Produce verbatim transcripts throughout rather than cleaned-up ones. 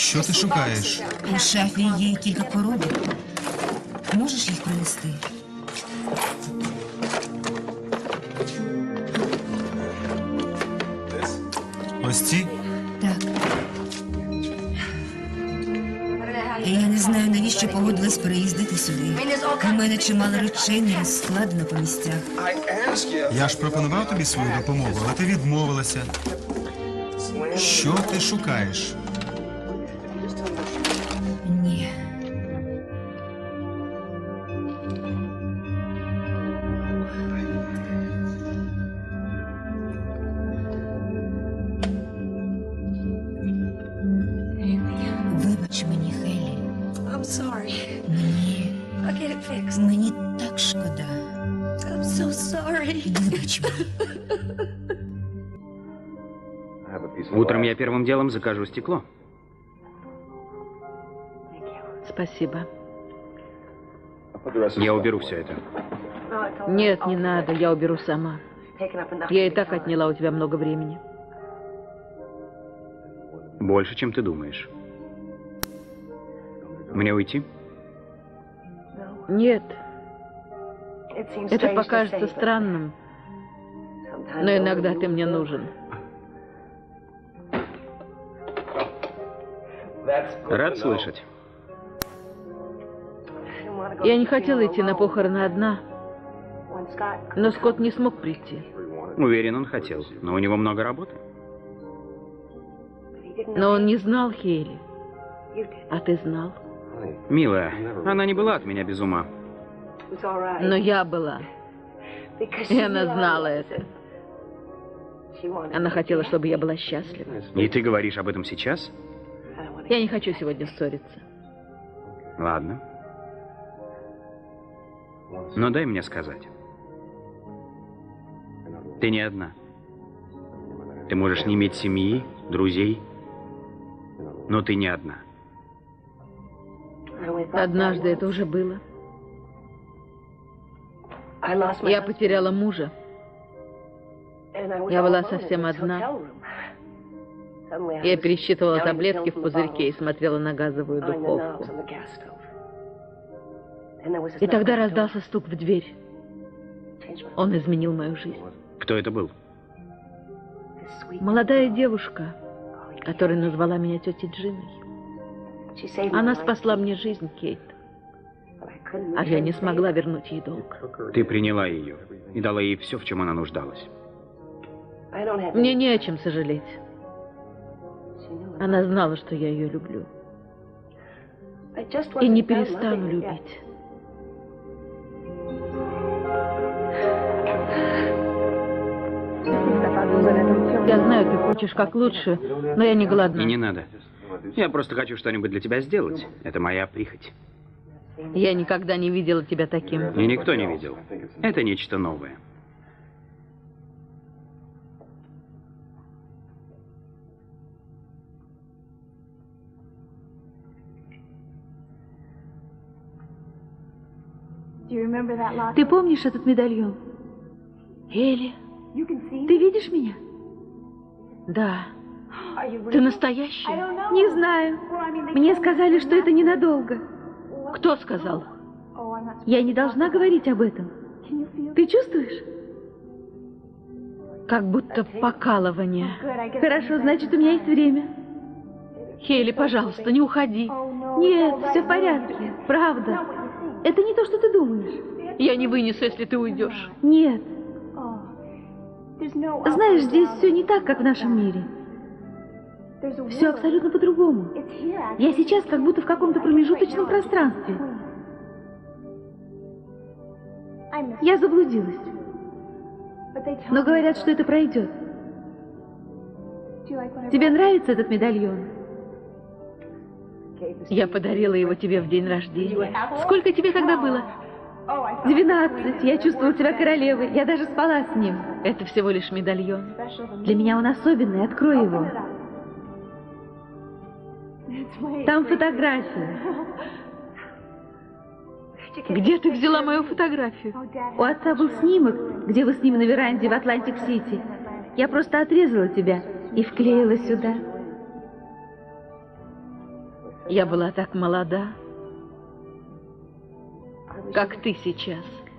Що ти шукаєш? У шафі є кілька коробок. Можеш їх принести? Ось ці? Так. Я не знаю, навіщо погодилась переїздити сюди. У мене чимало речей не розкладено по місцях. Я ж пропонував тобі свою допомогу, але ти відмовилася. Що ти шукаєш? Ні. Вибач мені, Хейлі. Мені... Мені так шкода. Вибач мені. Утром я первым делом закажу стекло. Спасибо. Я уберу все это. Нет, не надо, я уберу сама. Я и так отняла у тебя много времени. Больше, чем ты думаешь. Мне уйти? Нет. Это покажется странным, но иногда ты мне нужен. Рад слышать. Я не хотела идти на похороны одна, но Скотт не смог прийти. Уверен, он хотел, но у него много работы. Но он не знал Хейли, а ты знал. Милая, она не была от меня без ума. Но я была, и она знала это. Она хотела, чтобы я была счастлива. И ты говоришь об этом сейчас? Я не хочу сегодня ссориться. Ладно. Но дай мне сказать. Ты не одна. Ты можешь не иметь семьи, друзей, но ты не одна. Однажды это уже было. Я потеряла мужа. Я была совсем одна. Я пересчитывала таблетки в пузырьке и смотрела на газовую духовку. И тогда раздался стук в дверь. Он изменил мою жизнь. Кто это был? Молодая девушка, которая назвала меня тетей Джиной. Она спасла мне жизнь, Кейт. А я не смогла вернуть ей долг. Ты приняла ее и дала ей все, в чем она нуждалась. Мне не о чем сожалеть. Она знала, что я ее люблю. И не перестану любить. Я знаю, ты хочешь как лучше, но я не голодна. И не надо. Я просто хочу что-нибудь для тебя сделать. Это моя прихоть. Я никогда не видела тебя таким. И никто не видел. Это нечто новое. Ты помнишь этот медальон? Элли, ты видишь меня? Да. Ты настоящая? Не знаю. Мне сказали, что это ненадолго. Кто сказал? Я не должна говорить об этом. Ты чувствуешь? Как будто покалывание. Хорошо, значит, у меня есть время. Хейли, пожалуйста, не уходи. Нет, все в порядке. Правда. Это не то, что ты думаешь. Я не вынесу, если ты уйдешь. Нет. Знаешь, здесь все не так, как в нашем мире. Все абсолютно по-другому. Я сейчас как будто в каком-то промежуточном пространстве. Я заблудилась. Но говорят, что это пройдет. Тебе нравится этот медальон? Я подарила его тебе в день рождения. Сколько тебе тогда было? Двенадцать. Я чувствовала себя королевой. Я даже спала с ним. Это всего лишь медальон. Для меня он особенный. Открой его. Там фотография. Где ты взяла мою фотографию? У отца был снимок, где вы с ним на веранде в Атлантик-Сити. Я просто отрезала тебя и вклеила сюда. Я была так молода, как ты сейчас.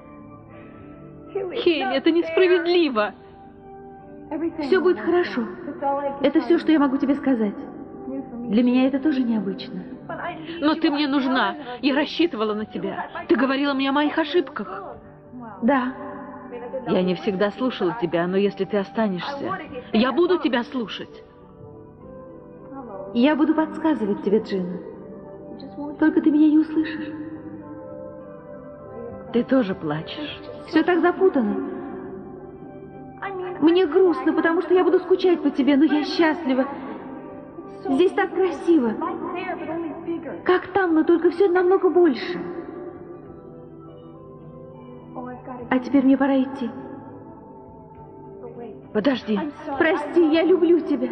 Хейли, это несправедливо. Все будет хорошо. Это все, что я могу тебе сказать. Для меня это тоже необычно. Но ты мне нужна. Я рассчитывала на тебя. Ты говорила мне о моих ошибках. Да. Я не всегда слушала тебя, но если ты останешься, я буду тебя слушать. Я буду подсказывать тебе, Джина. Только ты меня не услышишь. Ты тоже плачешь. Все так запутано. Мне грустно, потому что я буду скучать по тебе, но я счастлива. Здесь так красиво. Как там, но только все намного больше. А теперь мне пора идти. Подожди. Прости, я люблю тебя.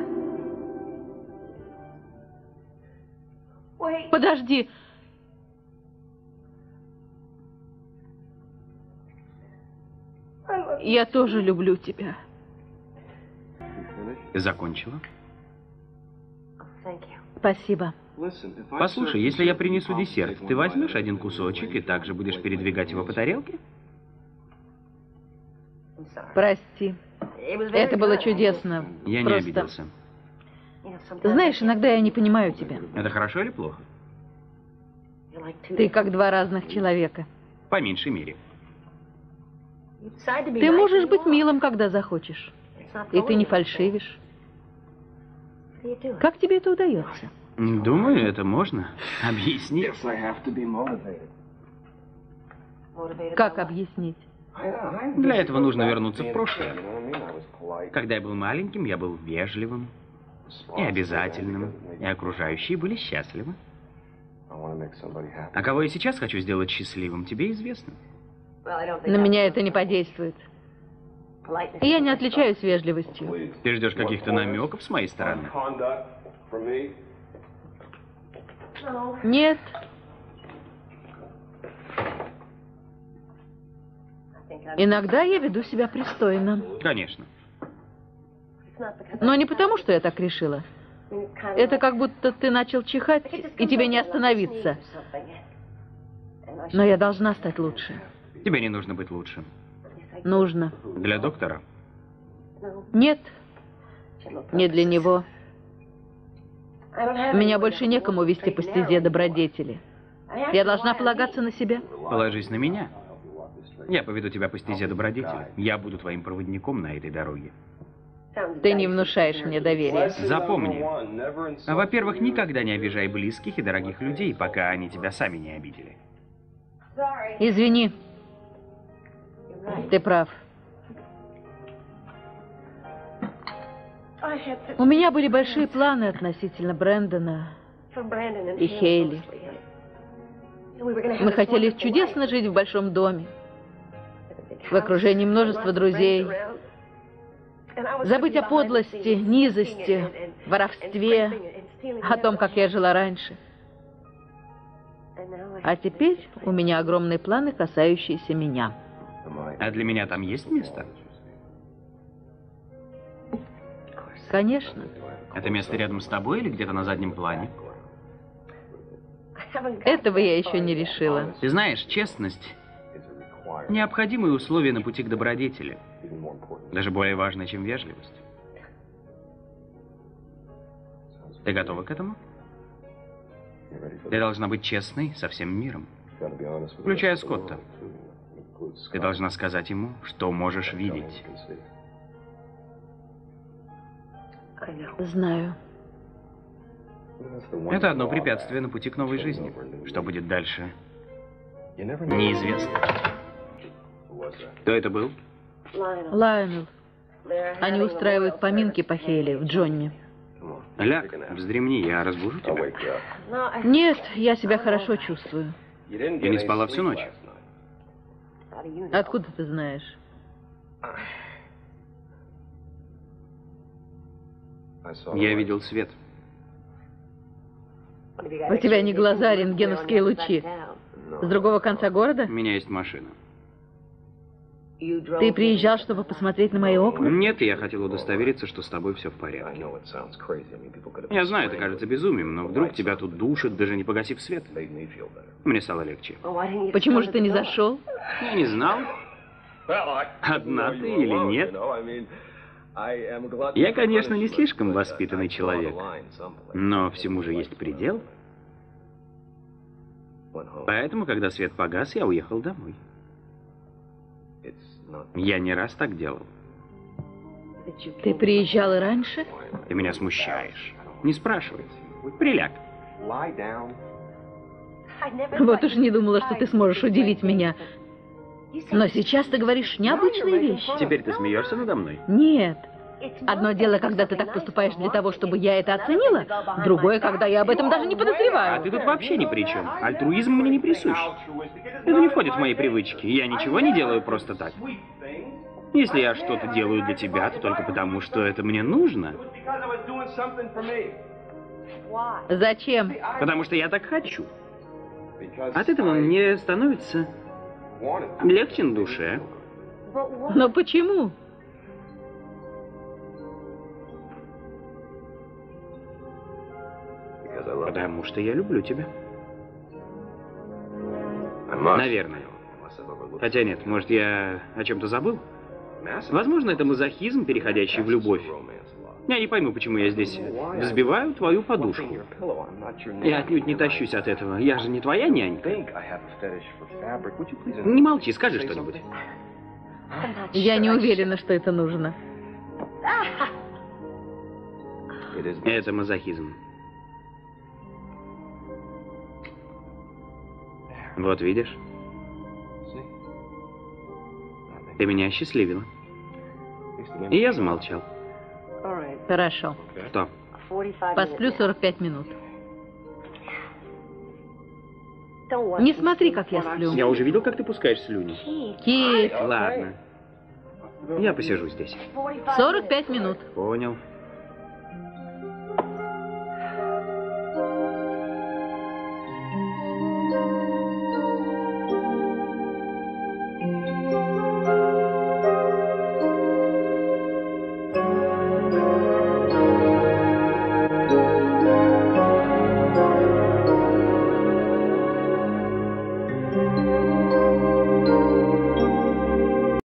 Подожди. Я тоже люблю тебя. Ты закончила? Спасибо. Послушай, если я принесу десерт, ты возьмешь один кусочек и также будешь передвигать его по тарелке? Прости. Это было чудесно. Я не Просто... обиделся. Знаешь, иногда я не понимаю тебя. Это хорошо или плохо? Ты как два разных человека. По меньшей мере. Ты можешь быть милым, когда захочешь. И ты не фальшивишь. Как тебе это удается? Думаю, это можно объяснить. Как объяснить? Для этого нужно вернуться в прошлое. Когда я был маленьким, я был вежливым и обязательным, и окружающие были счастливы. А кого я сейчас хочу сделать счастливым, тебе известно. На меня это не подействует. Я не отличаюсь вежливостью. Ты ждешь каких-то намеков с моей стороны? Нет. Иногда я веду себя пристойно. Конечно. Но не потому, что я так решила. Это как будто ты начал чихать, и тебе не остановиться. Но я должна стать лучше. Тебе не нужно быть лучше. Нужно. Для доктора? Нет. Не для него. Меня больше некому вести по стезе добродетели. Я должна полагаться на себя. Положись на меня. Я поведу тебя по стезе добродетели. Я буду твоим проводником на этой дороге. Ты не внушаешь мне доверия. Запомни. Во-первых, никогда не обижай близких и дорогих людей, пока они тебя сами не обидели. Извини. Ты прав. У меня были большие планы относительно Брэндона и Хейли. Мы хотели чудесно жить в большом доме, в окружении множества друзей, забыть о подлости, низости, воровстве, о том, как я жила раньше. А теперь у меня огромные планы, касающиеся меня. А для меня там есть место? Конечно. Это место рядом с тобой или где-то на заднем плане? Этого я еще не решила. Ты знаешь, честность – необходимые условия на пути к добродетели. Даже более важное, чем вежливость. Ты готова к этому? Ты должна быть честной со всем миром, включая Скотта. Ты должна сказать ему, что можешь видеть. Знаю. Это одно препятствие на пути к новой жизни. Что будет дальше? Неизвестно. Кто это был? Лайонел. Они устраивают поминки по Хейли в Джонни. Ляг, вздремни, я разбужу тебя. Нет, я себя хорошо чувствую. Ты не спала всю ночь? Откуда ты знаешь? Я видел свет. У тебя не глаза, а рентгеновские лучи. С другого конца города? У меня есть машина. Ты приезжал, чтобы посмотреть на мои окна? Нет, я хотел удостовериться, что с тобой все в порядке. Я знаю, это кажется безумием, но вдруг тебя тут душат, даже не погасив свет. Мне стало легче. Почему же ты не зашел? Я не знал, одна ты или нет. Я, конечно, не слишком воспитанный человек, но всему же есть предел. Поэтому, когда свет погас, я уехал домой. Я не раз так делал. Ты приезжал и раньше? Ты меня смущаешь. Не спрашивай. Приляг. Вот уж не думала, что ты сможешь удивить меня. Но сейчас ты говоришь необычные вещи. Теперь ты смеешься надо мной? Нет. Одно дело, когда ты так поступаешь для того, чтобы я это оценила, другое, когда я об этом даже не А подозреваю. ты тут вообще ни при чем. Альтруизм мне не присущ. Это не входит в мои привычки. Я ничего не делаю просто так. Если я что-то делаю для тебя, то только потому, что это мне нужно. Зачем? Потому что я так хочу. От этого мне становится легче на душе. Но почему? Потому что я люблю тебя. Наверное. Хотя нет, может, я о чем-то забыл? Возможно, это мазохизм, переходящий в любовь. Я не пойму, почему я здесь взбиваю твою подушку. Я отнюдь не тащусь от этого. Я же не твоя нянька. Не молчи, скажи что-нибудь. Я не уверена, что это нужно. Это мазохизм. Вот видишь? Ты меня осчастливила. И я замолчал. Хорошо. Что? Посплю сорок пять минут. Не смотри, как я сплю. Я уже видел, как ты пускаешь слюни. Кит, Ладно. Я посижу здесь. сорок пять минут. Понял.